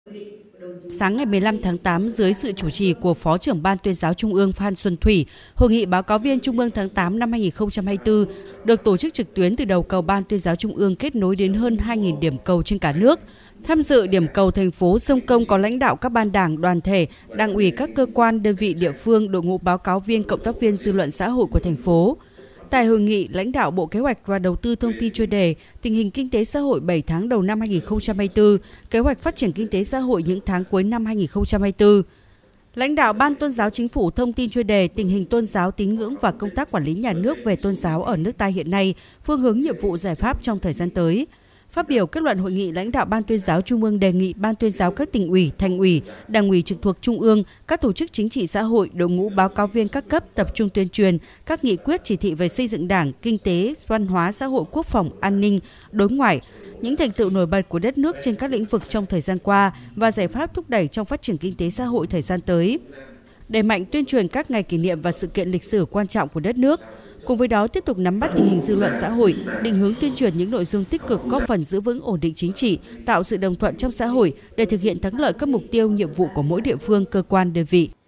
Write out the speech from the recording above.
Sáng ngày 15 tháng 8, dưới sự chủ trì của Phó trưởng Ban Tuyên giáo Trung ương Phan Xuân Thủy, Hội nghị báo cáo viên Trung ương tháng 8 năm 2024 được tổ chức trực tuyến từ đầu cầu Ban Tuyên giáo Trung ương kết nối đến hơn 2.000 điểm cầu trên cả nước. Tham dự điểm cầu thành phố Sông Công có lãnh đạo các ban đảng, đoàn thể, đảng ủy các cơ quan, đơn vị địa phương, đội ngũ báo cáo viên, cộng tác viên dư luận xã hội của thành phố. Tại hội nghị, lãnh đạo Bộ Kế hoạch và Đầu tư thông tin chuyên đề tình hình kinh tế xã hội 7 tháng đầu năm 2024, kế hoạch phát triển kinh tế xã hội những tháng cuối năm 2024. Lãnh đạo Ban Tôn giáo Chính phủ thông tin chuyên đề tình hình tôn giáo, tín ngưỡng và công tác quản lý nhà nước về tôn giáo ở nước ta hiện nay, phương hướng nhiệm vụ giải pháp trong thời gian tới. Phát biểu kết luận hội nghị, lãnh đạo Ban Tuyên giáo Trung ương đề nghị Ban Tuyên giáo các tỉnh ủy, thành ủy, đảng ủy trực thuộc Trung ương, các tổ chức chính trị xã hội, đội ngũ báo cáo viên các cấp tập trung tuyên truyền các nghị quyết chỉ thị về xây dựng Đảng, kinh tế, văn hóa, xã hội, quốc phòng, an ninh, đối ngoại, những thành tựu nổi bật của đất nước trên các lĩnh vực trong thời gian qua và giải pháp thúc đẩy trong phát triển kinh tế xã hội thời gian tới. Đẩy mạnh tuyên truyền các ngày kỷ niệm và sự kiện lịch sử quan trọng của đất nước. Cùng với đó, tiếp tục nắm bắt tình hình dư luận xã hội, định hướng tuyên truyền những nội dung tích cực góp phần giữ vững ổn định chính trị, tạo sự đồng thuận trong xã hội để thực hiện thắng lợi các mục tiêu, nhiệm vụ của mỗi địa phương, cơ quan, đơn vị.